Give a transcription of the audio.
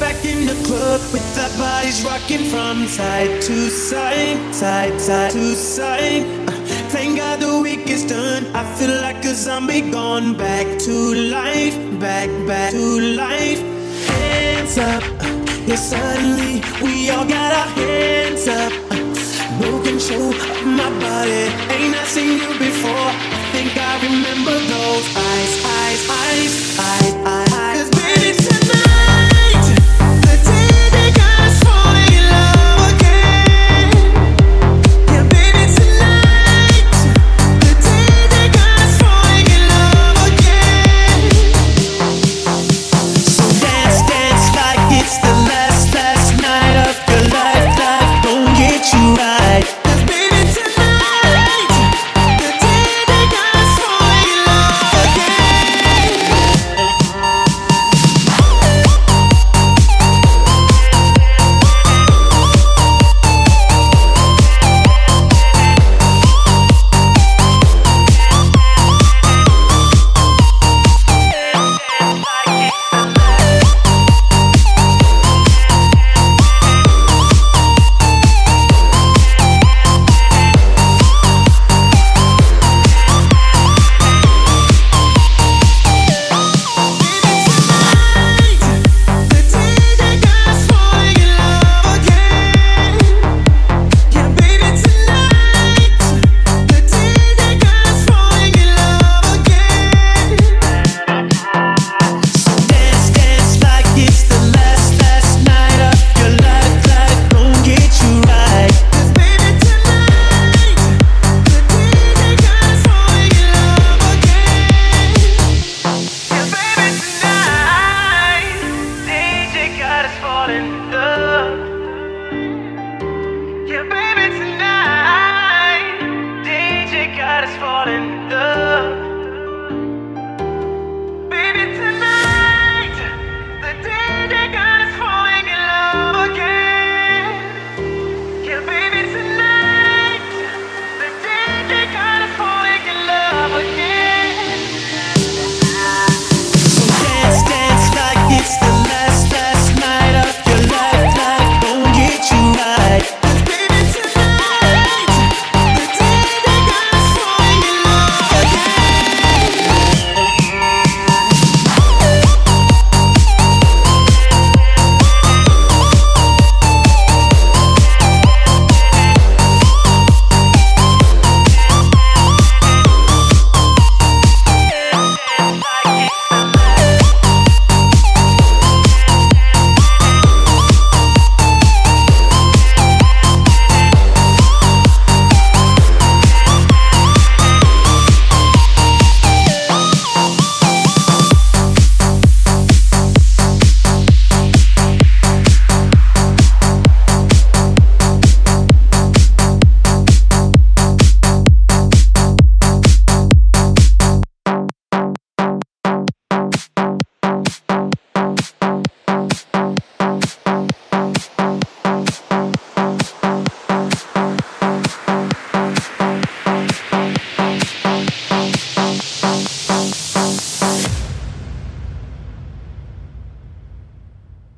back in the club with our bodies rocking from side to side, side to side. Thank God the week is done. I feel like a zombie gone back to life, back to life. Hands up, yeah, suddenly we all got our hands up. No control of my body, ain't I seen you before? I think I remember those eyes. 'Cause